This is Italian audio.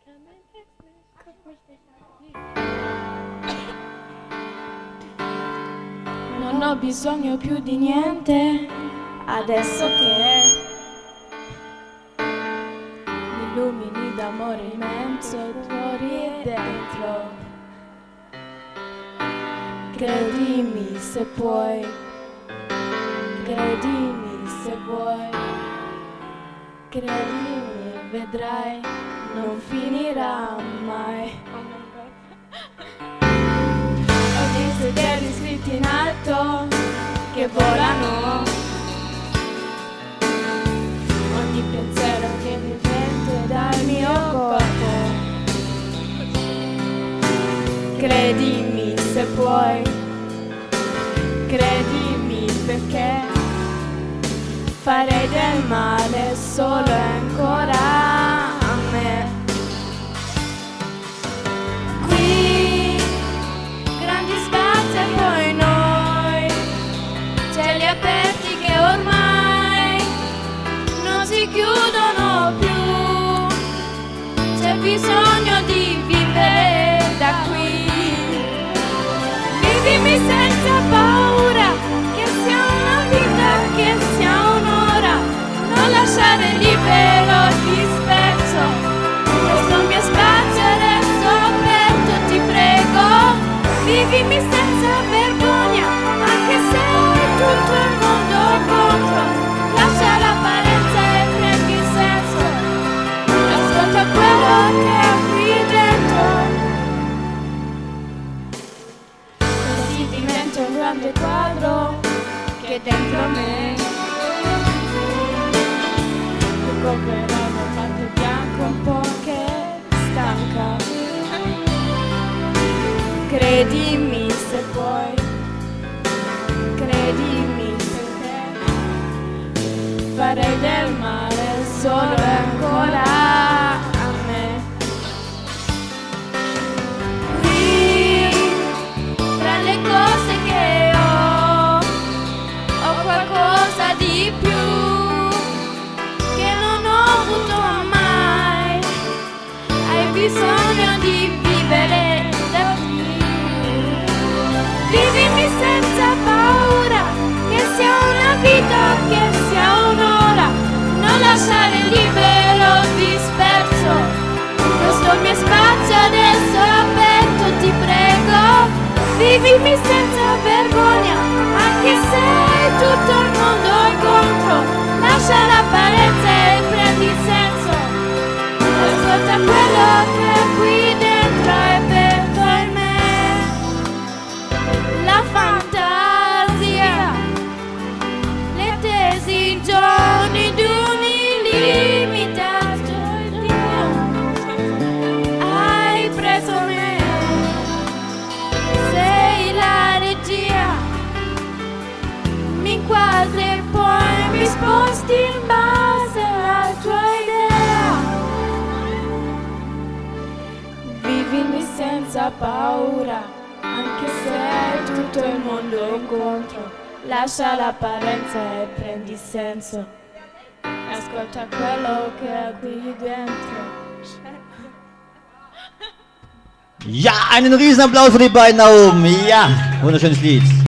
Non ho bisogno più di niente, adesso che mi illumini d'amore immenso, fuori e dentro. Credimi se puoi, credimi se vuoi, credimi e vedrai, non finirà mai. Ho desideri scritti in alto che volano, ogni pensiero che mi prende dal mio corpo. Credimi se puoi, credimi perché farei del male solo e ancora a me. Qui grandi spazi e poi noi, cieli aperti che ormai non si chiudono più. C'è bisogno di vivere da qui. Vivimi senza paura, che sia una vita, che sia un'ora, non lasciare libero il disperso. Questo mio spazio adesso aperto, ti prego. Vivimi senza vergogna, anche se tutto il mondo contro. Lascia l'apparenza e prendi il senso. Ascolta quello che è qui dentro. Così diventa un grande quadro che dentro me coprirà una parte bianca un po' che stanca. Credimi se puoi, credimi perché farei del male solo e ancora a me. Qui tra le cose che ho qualcosa di più che non ho avuto mai. Hai bisogno di vivere da qui. Vivimi senza paura, che sia una vita, che sia un'ora, non lasciare libero il disperso. Questo mio spazio adesso aperto, ti prego. Vivimi senza vergogna, anche se tutto il mondo è contro. Lascia l'apparenza e prendi il senso. Ascolta quello che è qui dentro e per me. La fantasia, le tesi, giorni di un illimitato Dio. Hai preso me, sei la regia, mi inquadri e poi mi sposti in base alla tua idea. Vivimi senza paura, anche se tutto il mondo è contro. Lascia l'apparenza e prendi il senso. Ascolta quello che è qui dentro. Ja, einen Riesenapplaus für die beiden da oben. Ja, wunderschönes Lied.